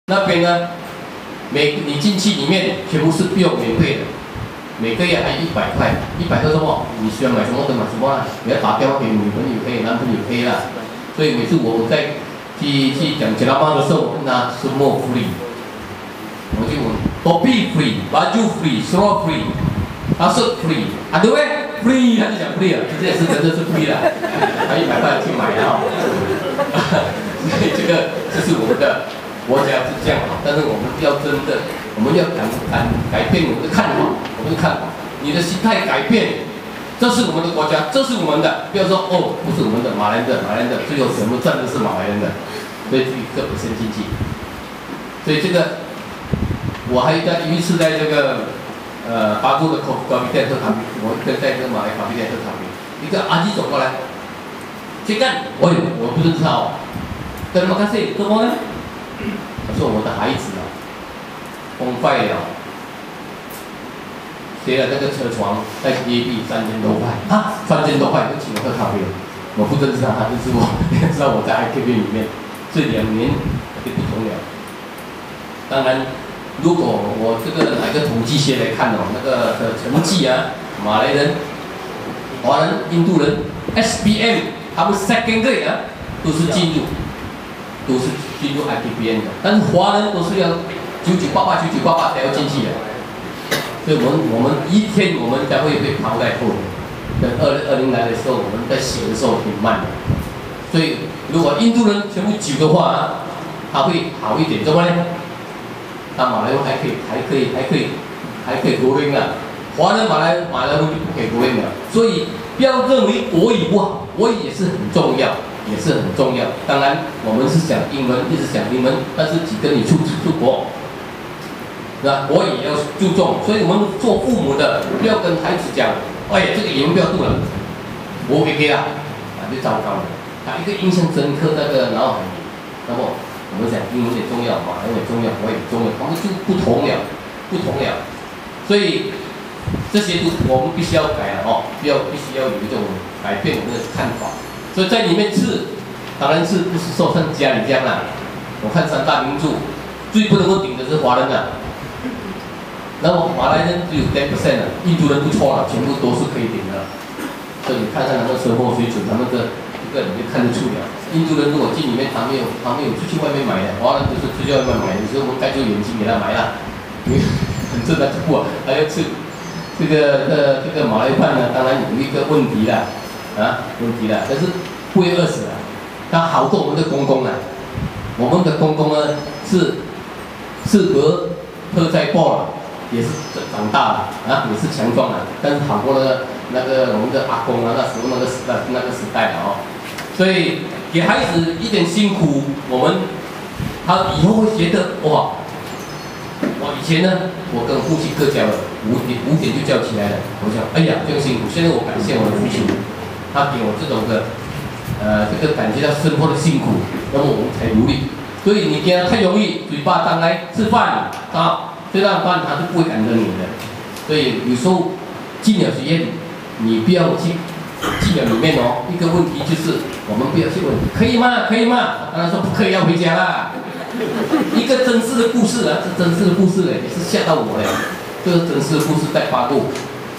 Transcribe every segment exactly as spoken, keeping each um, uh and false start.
那边呢，每你进去里面全部是不用免费的，每个月还一百块，一百个什么？你需要买什么都买什么啊？你要打电话给女朋友可以，男朋友可以啦。所以每次我在去去讲吉拉妈的时候，我问他什么 free， 我就问 topi free， baju free， straw free， 他说 free， 啊对不对 ？free， 他就讲 free 了，这也是真的是 free 了，他一百块去买了哈。所以这个这是我们的国家是这样好，但是我们要真的，我们要改改改变我们的看法，我们的看法，你的心态改变。这是我们的国家，这是我们的。不要说哦，不是我们的，马来人的，马来人的，最后全部占的是马来人的，所以这个本身经济。所以这个，我还在有一次在这个呃巴布的咖咖啡店喝咖啡，我跟在这个马来咖啡店喝咖啡，一个阿姨走过来，去干，喂，我不认识他哦，跟他们看谁做么呢？他说我的孩子啊，崩坏了。接了那个车床在 A B 三千多块啊，三千多块就请我喝咖啡了。我不认识他，他认识我，你知道我在 I K B 里面，这两年就不同了。当然，如果我这个哪个统计学来看哦，那个的成绩啊，马来人、华人、印度人 S B M 他们 second grade 啊，都是进入，都是进入 I K B N 的，但是华人都是要九九八八九九八八才要进去的。所以我们我们一天我们才会被抛在后面。等二零二零来的时候，我们在写的时候挺慢的。所以如果印度人全部九的话，他会好一点，怎么呢？他马来文还可以，还可以，还可以，还可以国音啊。华人马来马来文就不可以国音了。所以不要认为国语不好，国语也是很重要，也是很重要。当然我们是讲英文，一直讲英文，但是几个你出出国。那国语也要注重，所以我们做父母的不要跟孩子讲，哎，这个语文不要读了，我 OK 啦，啊就糟糕了，他一个印象深刻那个脑海里。那么我们讲英文也重要，马来文也重要，国语也重要，他们就不同了，不同了。所以这些都我们必须要改了哦，必要必须要有一种改变我们的看法。所以在里面吃，当然是不是说像家里这样啦。我看三大名著，最不能够顶的是华人啊。那么马来人只有 ten percent 了，印度人不错了，全部都是可以顶的。所以你看看他们生活水准，他们的这个你就看得出了。印度人如果进里面，他没有他没有出去外面买的，华人都是出去外面买的，有时候我们戴住眼镜给他买啦，因为很正的不，还要吃这个呃这个马来饭呢，当然有一个问题啦，啊问题啦，但是不会饿死的。他好过我们的公公啊，我们的公公呢是适合喝在爆了。也是长大了啊，也是强壮了，但是好过那个那个我们的阿公啊，那时候那个时代那个时代了哦，所以给孩子一点辛苦，我们他以后会觉得哇，我以前呢，我跟父亲各教了五点五点就叫起来了，我想哎呀这个辛苦，现在我感谢我的父亲，他给我这种的呃这个感觉到生活的辛苦，那么我们才努力，所以你给他太容易，嘴巴张来吃饭啊。这样饭他是不会赶着你的，所以有时候进了学院，你不要去进了里面哦。一个问题就是，我们不要去问，可以吗？可以吗？当然说不可以，要回家啦。一个真实的故事啊，是真实的故事嘞，也是吓到我嘞。这个真实的故事在八路，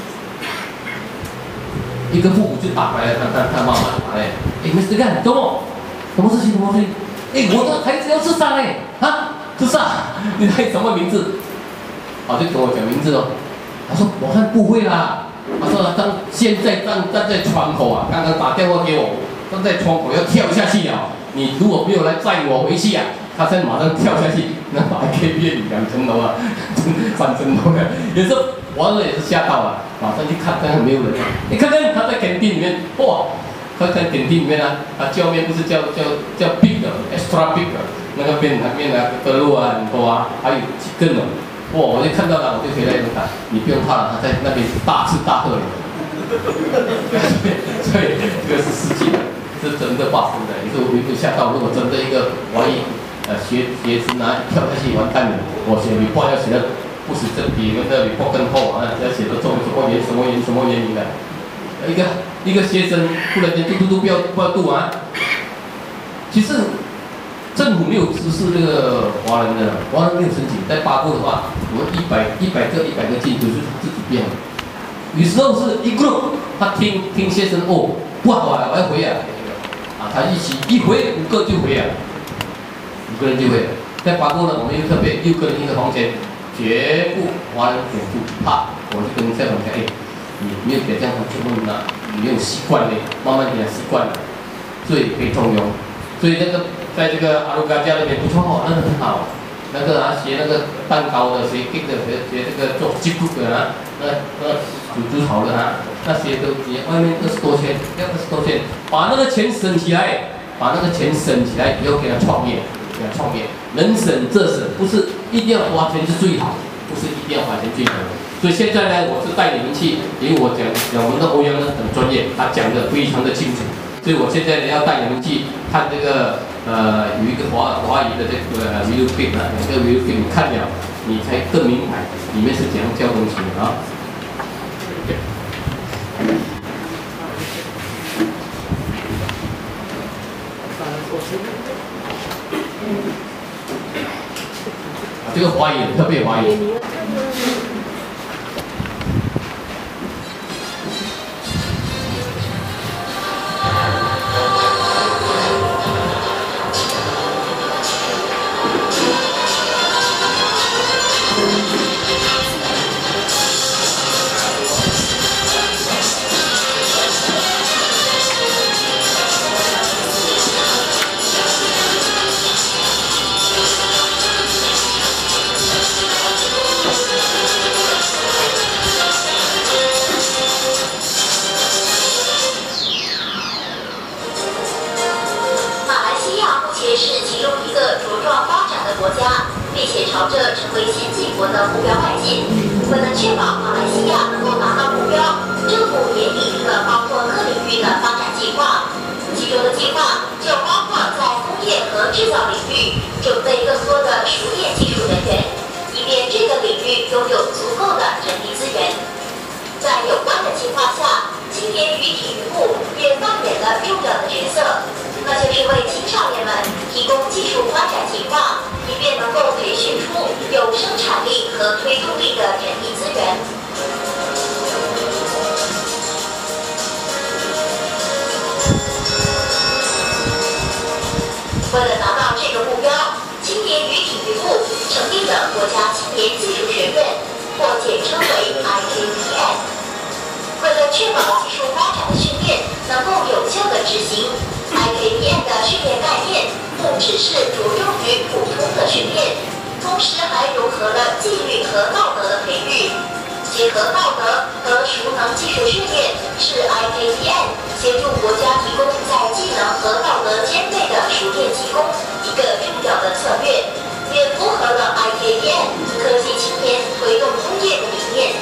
一个父母就打回来，他他他妈妈打来，哎，没事干，怎么？什么事情？什么事情？哎，我的孩子要自杀嘞！啊，自杀？你猜什么名字？好，就跟我讲名字哦。他说我看不会啦。他说他当现在站站在窗口啊，刚刚打电话给我，站在窗口要跳下去了。你如果没有来载我回去啊，他现在马上跳下去，那把 K B 两层楼啊，三层楼的，也是完了也是吓到了，马上去看看没有人。你看看他在肯定里面，哇，他在肯定里面啊，他叫面不是叫叫叫 big 的 extra big 的，那个面那面啊德肉啊很多啊，还有几根哦。哇！我就看到了，我就回来就看，你不用怕了，他在那边大吃大喝了。所以这个是实际的，是真的发生的。也是我没有吓到，如果真的一个万一呃学学生啊跳下去完蛋了，我写 report 要写的不是这比那个 report 更厚啊，要写的中什么原什么原什么原因的。一个一个学生突然间嘟嘟嘟不要不要嘟啊，其实政府没有支持这个华人的，华人没有申请。在八部的话，我们一百一百个一百个进都是自己变的。有时候是一 group， 他听听先生哦，不好啊，我要回啊，啊，他一起一回五个就回啊，五个人就回了。在八部呢，我们又特别六个人一个房间，全部华人全部怕，我就跟校长讲，哎，你没有给这样的全部呢，你没有习惯嘞，慢慢给他习惯了，所以可以中庸。所以那个在这个阿鲁嘎家那边不错哦，那个很好。那个啊，学那个蛋糕的，学 cake 的，学学这个做鸡骨的啊，那那煮猪炒的啊，那些都也外面二十多千，要二十多千，把那个钱省起来，把那个钱省起来以后给他创业，给他创业，能省则省，不是一定要花钱是最好，不是一定要花钱最好。所以现在呢，我是带领去，因为我讲讲我们的欧阳呢很专业，他讲的非常的清楚。所以我现在呢要带你们去看这个呃有一个华华语的这个 video film 啊，两个 video film 看了，你才更明白里面是怎样教东西的啊。这个华语特别华语。 国家，并且朝着成为先进国的目标迈进。为了确保马来西亚能够达到目标，政府也拟定了包括各领域的发展计划。其中的计划就包括在工业和制造领域准备更多的熟练技术人员，以便这个领域拥有足够的人力资源。在有关的计划下，青年与体育部也扮演了重要的角色。那就是为青少年们提供技术发展计划，以便能够培训出有生产力和推动力的人力资源。为了达到这个目标，青年与体育部成立了国家青年技术学院，或简称为 I K P N。为了确保技术发展的训练能够有效地执行。I K P N 的训练概念不只是着重于普通的训练，同时还融合了纪律和道德的培育。结合道德和熟能技术训练，是 I K P N 协助国家提供在技能和道德兼备的熟练技工一个重要的策略，也符合了 I K P N 科技青年推动工业的理念。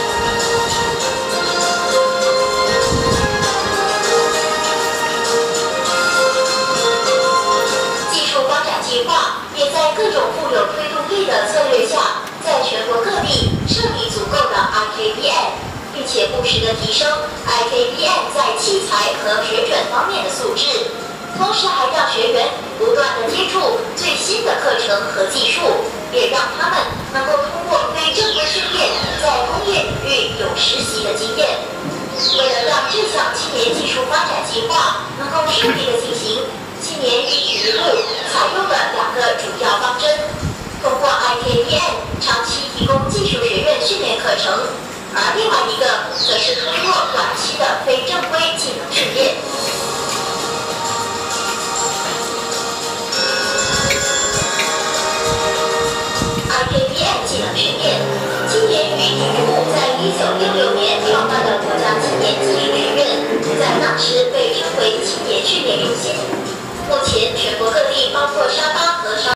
计划也在各种富有推动力的策略下，在全国各地设立足够的 I K P N， 并且不时地提升 I K P N 在器材和水准方面的素质，同时还让学员不断地接触最新的课程和技术，也让他们能够通过非正规训练，在工业领域有实习的经验。为了让这项青年技术发展计划能够顺利地进行，青年与体育部采用了两个主要方针，通过 I K P N 长期提供技术学院训练课程，而另外一个则是通过短期的非正规技能训练。I K P N 技能训练，青年与体育部在一九六六年创办的国家青年技术学院，在当时被称为青年训练中心。目前，全国各地包括沙巴和沙。